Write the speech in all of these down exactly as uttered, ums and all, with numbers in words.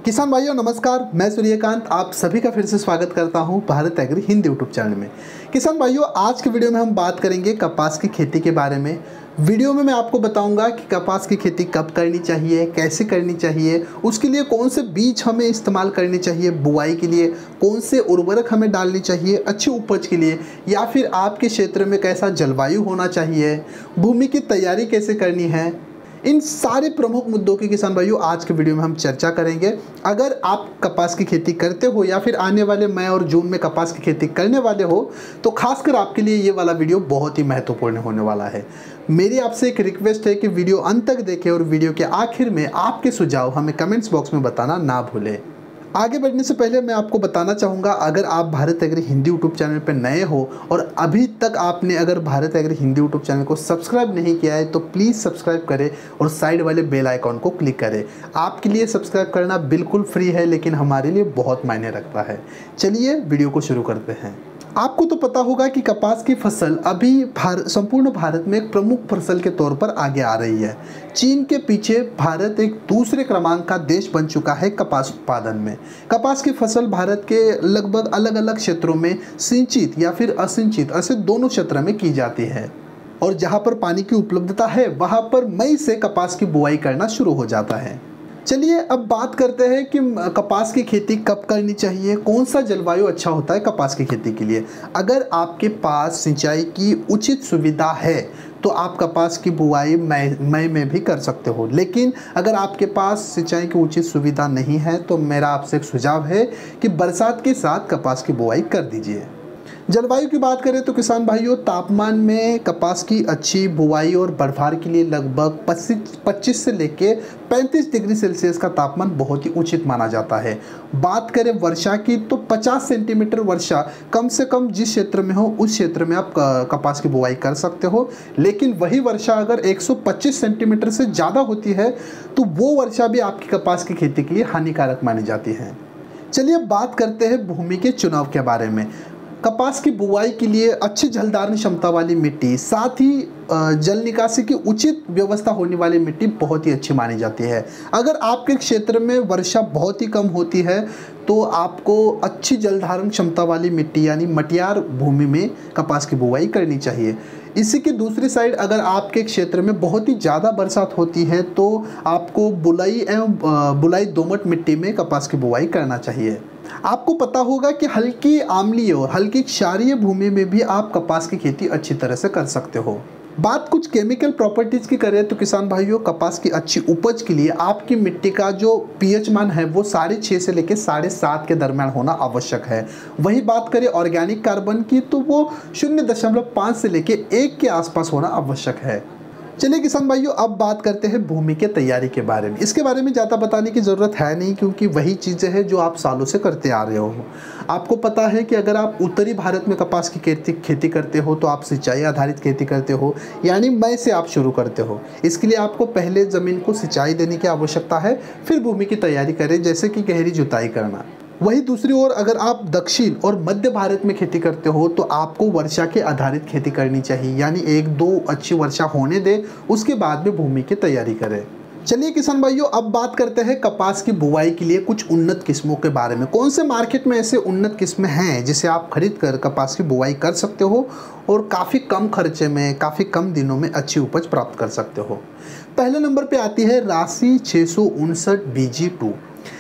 किसान भाइयों नमस्कार, मैं सूर्यकांत आप सभी का फिर से स्वागत करता हूं Bharat agri Hindi YouTube channel में। किसान भाइयों, आज के वीडियो में हम बात करेंगे कपास की खेती के बारे में। वीडियो में मैं आपको बताऊंगा कि कपास की खेती कब करनी चाहिए, कैसे करनी चाहिए, उसके लिए कौन से बीज हमें इस्तेमाल करने चाहिए, बुआई के लिए कौन से उर्वरक हमें डालनी चाहिए अच्छी उपज के लिए, या फिर आपके क्षेत्र में कैसा जलवायु होना चाहिए, भूमि की तैयारी कैसे करनी है। इन सारे प्रमुख मुद्दों की किसान भाइयों आज के वीडियो में हम चर्चा करेंगे। अगर आप कपास की खेती करते हो या फिर आने वाले मई और जून में कपास की खेती करने वाले हो तो खासकर आपके लिए ये वाला वीडियो बहुत ही महत्वपूर्ण होने वाला है। मेरी आपसे एक रिक्वेस्ट है कि वीडियो अंत तक देखें और वीडियो के आखिर में आपके सुझाव हमें कमेंट्स बॉक्स में बताना ना भूलें। आगे बढ़ने से पहले मैं आपको बताना चाहूँगा, अगर आप Bharat agri Hindi YouTube channel पर नए हो और अभी तक आपने अगर Bharat agri Hindi YouTube channel को सब्सक्राइब नहीं किया है तो प्लीज़ सब्सक्राइब करें और साइड वाले बेल आइकॉन को क्लिक करें। आपके लिए सब्सक्राइब करना बिल्कुल फ्री है, लेकिन हमारे लिए बहुत मायने रखता है। चलिए वीडियो को शुरू करते हैं। आपको तो पता होगा कि कपास की फसल अभी भारत संपूर्ण भारत में एक प्रमुख फसल के तौर पर आगे आ रही है। चीन के पीछे भारत एक दूसरे क्रमांक का देश बन चुका है कपास उत्पादन में। कपास की फसल भारत के लगभग अलग अलग क्षेत्रों में सिंचित या फिर असिंचित ऐसे दोनों क्षेत्र में की जाती है, और जहाँ पर पानी की उपलब्धता है वहाँ पर मई से कपास की बुआई करना शुरू हो जाता है। चलिए अब बात करते हैं कि कपास की खेती कब करनी चाहिए, कौन सा जलवायु अच्छा होता है कपास की खेती के लिए। अगर आपके पास सिंचाई की उचित सुविधा है तो आप कपास की बुआई मई मई में भी कर सकते हो, लेकिन अगर आपके पास सिंचाई की उचित सुविधा नहीं है तो मेरा आपसे एक सुझाव है कि बरसात के साथ कपास की बुआई कर दीजिए। जलवायु की बात करें तो किसान भाइयों, तापमान में कपास की अच्छी बुआई और बढ़वार के लिए लगभग पच्चीस से लेके पैंतीस डिग्री सेल्सियस का तापमान बहुत ही उचित माना जाता है। बात करें वर्षा की तो पचास सेंटीमीटर वर्षा कम से कम जिस क्षेत्र में हो उस क्षेत्र में आप कपास की बुआई कर सकते हो, लेकिन वही वर्षा अगर एक सौ पच्चीस सेंटीमीटर से ज़्यादा होती है तो वो वर्षा भी आपकी कपास की खेती के लिए हानिकारक मानी जाती है। चलिए बात करते हैं भूमि के चुनाव के बारे में। कपास की बुआई के लिए अच्छी जलधारण क्षमता वाली मिट्टी, साथ ही जल निकासी की उचित व्यवस्था होने वाली मिट्टी बहुत ही अच्छी मानी जाती है। अगर आपके क्षेत्र में वर्षा बहुत ही कम होती है तो आपको अच्छी जलधारण क्षमता वाली मिट्टी यानी मटियार भूमि में कपास की बुआई करनी चाहिए। इसी की दूसरी साइड अगर आपके क्षेत्र में बहुत ही ज़्यादा बरसात होती है तो आपको बुलाई एवं बुलाई दोमट मिट्टी में कपास की बुआई करना चाहिए। आपको पता होगा कि हल्की आम्लीय और हल्की क्षारीय भूमि में भी आप कपास की खेती अच्छी तरह से कर सकते हो। बात कुछ केमिकल प्रॉपर्टीज़ की करें तो किसान भाइयों, कपास की अच्छी उपज के लिए आपकी मिट्टी का जो पीएच मान है वो साढ़े छः से लेकर साढ़े सात के दरम्यान होना आवश्यक है। वही बात करें ऑर्गेनिक कार्बन की तो वो शून्य दशमलव पाँच से लेकर एक के आसपास होना आवश्यक है। चलिए किसान भाइयों, अब बात करते हैं भूमि के तैयारी के बारे में। इसके बारे में ज़्यादा बताने की ज़रूरत है नहीं, क्योंकि वही चीज़ें हैं जो आप सालों से करते आ रहे हो। आपको पता है कि अगर आप उत्तरी भारत में कपास की खेती खेती करते हो तो आप सिंचाई आधारित खेती करते हो, यानी मई से आप शुरू करते हो। इसके लिए आपको पहले ज़मीन को सिंचाई देने की आवश्यकता है, फिर भूमि की तैयारी करें, जैसे कि गहरी जुताई करना। वही दूसरी ओर अगर आप दक्षिण और मध्य भारत में खेती करते हो तो आपको वर्षा के आधारित खेती करनी चाहिए, यानी एक दो अच्छी वर्षा होने दे उसके बाद में भूमि की तैयारी करें। चलिए किसान भाइयों, अब बात करते हैं कपास की बुआई के लिए कुछ उन्नत किस्मों के बारे में। कौन से मार्केट में ऐसे उन्नत किस्में हैं जिसे आप खरीद कर कपास की बुआई कर सकते हो और काफ़ी कम खर्चे में काफ़ी कम दिनों में अच्छी उपज प्राप्त कर सकते हो। पहले नंबर पर आती है राशि छः सौ उनसठ बी जी टू।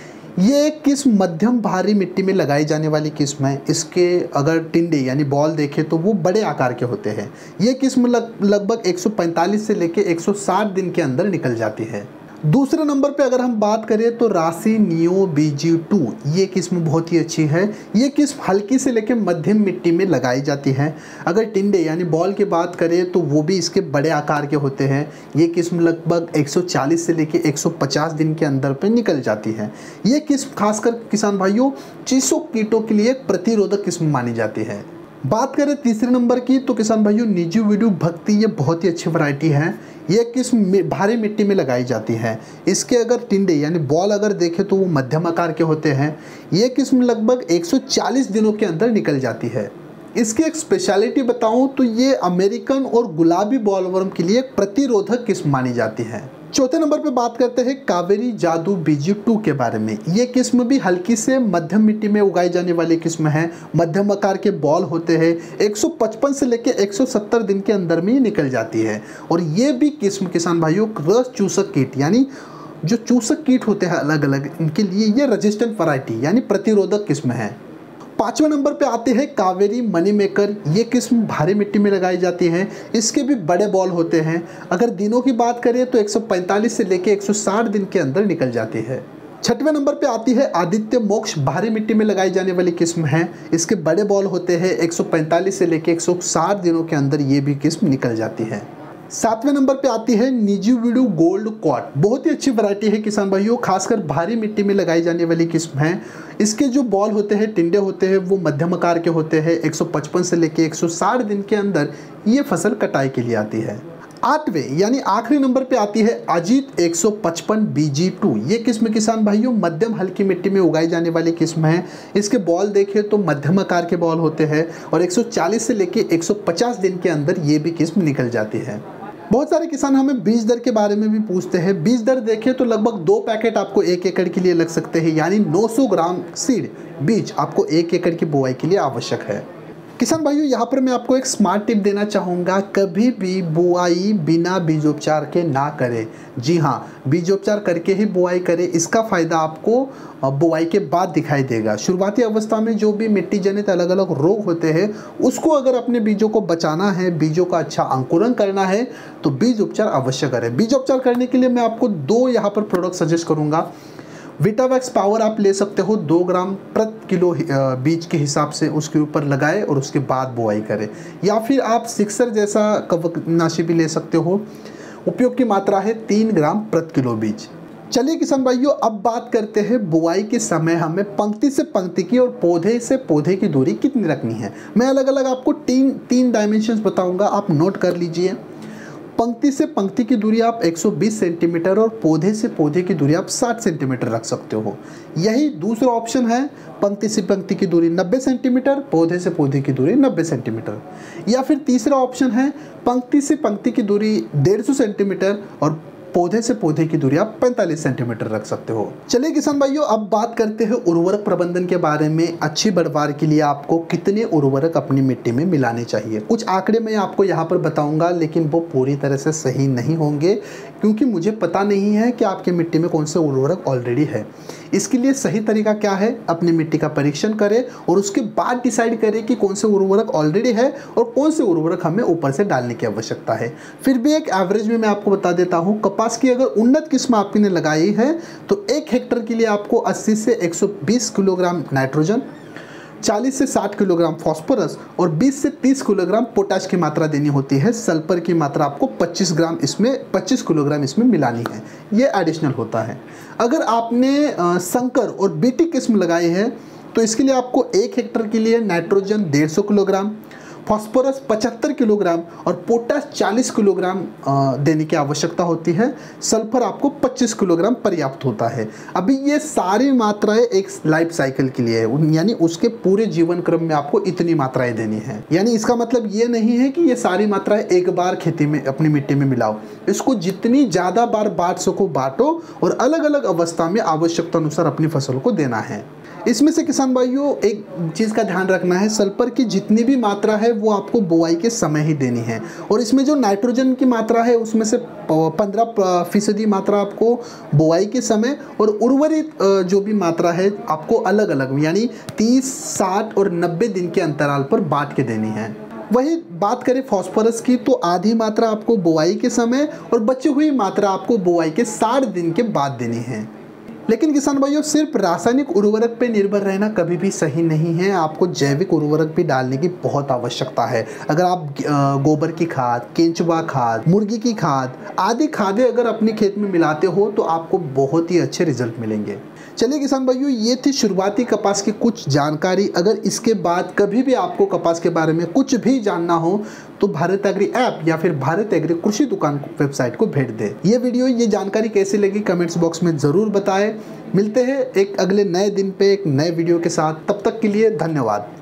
ये एक किस्म मध्यम भारी मिट्टी में लगाई जाने वाली किस्म है। इसके अगर टिंडे यानी बॉल देखें तो वो बड़े आकार के होते हैं। ये किस्म लग, लगभग एक सौ पैंतालीस से लेकर एक सौ साठ दिन के अंदर निकल जाती है। दूसरे नंबर पे अगर हम बात करें तो राशि नियो बी जी टू, ये किस्म बहुत ही अच्छी है। ये किस्म हल्की से लेकर मध्यम मिट्टी में लगाई जाती है। अगर टिंडे यानी बॉल की बात करें तो वो भी इसके बड़े आकार के होते हैं। ये किस्म लगभग एक सौ चालीस से लेकर एक सौ पचास दिन के अंदर पे निकल जाती है। ये किस्म खासकर किसान भाइयों चीसों कीटों के लिए एक प्रतिरोधक किस्म मानी जाती है। बात करें तीसरे नंबर की तो किसान भाइयों निजी वीडियो भक्ति, ये बहुत ही अच्छी वैरायटी है। ये किस्म भारी मिट्टी में लगाई जाती है। इसके अगर टिंडे यानी बॉल अगर देखें तो वो मध्यम आकार के होते हैं। ये किस्म लगभग एक सौ चालीस दिनों के अंदर निकल जाती है। इसकी एक स्पेशलिटी बताऊं तो ये अमेरिकन और गुलाबी बॉलवर्म के लिए एक प्रतिरोधक किस्म मानी जाती है। चौथे नंबर पे बात करते हैं कावेरी जादू बीजी टू के बारे में। ये किस्म भी हल्की से मध्यम मिट्टी में उगाई जाने वाली किस्म है। मध्यम आकार के बॉल होते हैं। एक सौ पचपन से लेकर एक सौ सत्तर दिन के अंदर में ये निकल जाती है। और ये भी किस्म किसान भाइयों रस चूसक कीट यानी जो चूसक कीट होते हैं अलग अलग, इनके लिए ये रेजिस्टेंट वैरायटी यानी प्रतिरोधक किस्म है। पांचवें नंबर पे आते हैं कावेरी मनी मेकर। ये किस्म भारी मिट्टी में लगाई जाती है। इसके भी बड़े बॉल होते हैं। अगर दिनों की बात करें तो एक सौ पैंतालीस से लेकर एक सौ साठ दिन के अंदर निकल जाती है। छठवें नंबर पे आती है आदित्य मोक्ष। भारी मिट्टी में लगाई जाने वाली किस्म है। इसके बड़े बॉल होते हैं। एक सौ पैंतालीस से लेकर एक सौ साठ दिनों के अंदर ये भी किस्म निकल जाती है। सातवें नंबर पे आती है निजीविडू गोल्ड क्वाड। बहुत ही अच्छी वैरायटी है किसान भाइयों, खासकर भारी मिट्टी में लगाई जाने वाली किस्म है। इसके जो बॉल होते हैं, टिंडे होते हैं, वो मध्यम आकार के होते हैं। एक सौ पचपन से लेकर एक सौ साठ दिन के अंदर ये फसल कटाई के लिए आती है। आठवें यानी आखिरी नंबर पे आती है अजीत एक सौ पचपन बीजी टू। ये किस्म किसान भाइयों मध्यम हल्की मिट्टी में उगाई जाने वाली किस्म है। इसके बॉल देखें तो मध्यम आकार के बॉल होते हैं और एक सौ चालीस से लेकर एक सौ पचास दिन के अंदर ये भी किस्म निकल जाती है। बहुत सारे किसान हमें बीज दर के बारे में भी पूछते हैं। बीज दर देखें तो लगभग दो पैकेट आपको एक एकड़ के लिए लग सकते हैं, यानी नौ सौ ग्राम सीड बीज आपको एक एकड़ की बुआई के लिए आवश्यक है। किसान भाइयों, यहाँ पर मैं आपको एक स्मार्ट टिप देना चाहूँगा, कभी भी बुआई बिना बीजोपचार के ना करें। जी हाँ, बीजोपचार करके ही बुआई करें। इसका फ़ायदा आपको बुआई के बाद दिखाई देगा। शुरुआती अवस्था में जो भी मिट्टी जनित अलग अलग रोग होते हैं, उसको अगर अपने बीजों को बचाना है, बीजों का अच्छा अंकुरण करना है, तो बीज उपचार अवश्य करें। बीज उपचार करने के लिए मैं आपको दो यहाँ पर प्रोडक्ट सजेस्ट करूँगा। विटावैक्स पावर आप ले सकते हो, दो ग्राम प्रति किलो बीज के हिसाब से उसके ऊपर लगाए और उसके बाद बुआई करें। या फिर आप सिक्सर जैसा कवकनाशी भी ले सकते हो। उपयोग की मात्रा है तीन ग्राम प्रति किलो बीज। चलिए किसान भाइयों, अब बात करते हैं बुआई के समय हमें पंक्ति से पंक्ति की और पौधे से पौधे की दूरी कितनी रखनी है। मैं अलग अलग आपको तीन तीन डायमेंशंस बताऊंगा, आप नोट कर लीजिए। पंक्ति से पंक्ति की दूरी आप एक सौ बीस सेंटीमीटर और पौधे से पौधे की दूरी आप साठ सेंटीमीटर रख सकते हो। यही दूसरा ऑप्शन है, पंक्ति से पंक्ति की दूरी नब्बे सेंटीमीटर, पौधे से पौधे की दूरी नब्बे सेंटीमीटर। या फिर तीसरा ऑप्शन है, पंक्ति से पंक्ति की दूरी डेढ़ सौ सेंटीमीटर और पौधे से पौधे की दूरी आप पैंतालीस सेंटीमीटर रख सकते हो। चलिए किसान भाइयों, अब बात करते हैं उर्वरक प्रबंधन के बारे में। अच्छी पैदावार के लिए आपको कितने उर्वरक अपनी मिट्टी में मिलाने चाहिए। कुछ आंकड़े मैं आपको यहाँ पर बताऊंगा, लेकिन वो पूरी तरह से सही नहीं होंगे, क्योंकि मुझे पता नहीं है कि आपकी मिट्टी में कौन से उर्वरक ऑलरेडी है। इसके लिए सही तरीका क्या है, अपनी मिट्टी का परीक्षण करें और उसके बाद डिसाइड करें कि कौन से उर्वरक ऑलरेडी है और कौन से उर्वरक हमें ऊपर से डालने की आवश्यकता है। फिर भी एक एवरेज में मैं आपको बता देता हूँ, कपास की अगर उन्नत किस्म आपने लगाई है तो एक हेक्टर के लिए आपको अस्सी से एक सौ बीस किलोग्राम नाइट्रोजन, चालीस से साठ किलोग्राम फास्फोरस और बीस से तीस किलोग्राम पोटाश की मात्रा देनी होती है। सल्फर की मात्रा आपको पच्चीस ग्राम इसमें पच्चीस किलोग्राम इसमें मिलानी है, ये एडिशनल होता है। अगर आपने संकर और बीटी किस्म लगाई है तो इसके लिए आपको एक हेक्टर के लिए नाइट्रोजन डेढ़ सौ किलोग्राम, फास्फोरस पचहत्तर किलोग्राम और पोटाश चालीस किलोग्राम देने की आवश्यकता होती है। सल्फर आपको पच्चीस किलोग्राम पर्याप्त होता है। अभी ये सारी मात्राएं एक लाइफ साइकिल के लिए है, यानी उसके पूरे जीवन क्रम में आपको इतनी मात्राएं देनी है। यानी इसका मतलब ये नहीं है कि ये सारी मात्राएं एक बार खेती में अपनी मिट्टी में मिलाओ। इसको जितनी ज़्यादा बार बांट सको बांटो और अलग अलग अवस्था में आवश्यकता अनुसार अपनी फसल को देना है। इसमें से किसान भाइयों एक चीज़ का ध्यान रखना है, सल्फर की जितनी भी मात्रा है वो आपको बुआई के समय ही देनी है। और इसमें जो नाइट्रोजन की मात्रा है उसमें से पंद्रह फीसदी मात्रा आपको बुआई के समय और उर्वरित जो भी मात्रा है आपको अलग अलग यानी तीस, साठ और नब्बे दिन के अंतराल पर बांट के देनी है। वही बात करें फास्फोरस की तो आधी मात्रा आपको बुआई के समय और बची हुई मात्रा आपको बुआई के साठ दिन के बाद देनी है। लेकिन किसान भाइयों, सिर्फ रासायनिक उर्वरक पे निर्भर रहना कभी भी सही नहीं है। आपको जैविक उर्वरक भी डालने की बहुत आवश्यकता है। अगर आप गोबर की खाद, केंचुआ खाद, मुर्गी की खाद आदि खादें अगर अपने खेत में मिलाते हो तो आपको बहुत ही अच्छे रिजल्ट मिलेंगे। चलिए किसान भाइयों, ये थी शुरुआती कपास की कुछ जानकारी। अगर इसके बाद कभी भी आपको कपास के बारे में कुछ भी जानना हो तो भारत एग्री ऐप या फिर भारत एग्री कृषि दुकान वेबसाइट को भेज दे। ये वीडियो, ये जानकारी कैसी लगी कमेंट्स बॉक्स में ज़रूर बताएं। मिलते हैं एक अगले नए दिन पे एक नए वीडियो के साथ, तब तक के लिए धन्यवाद।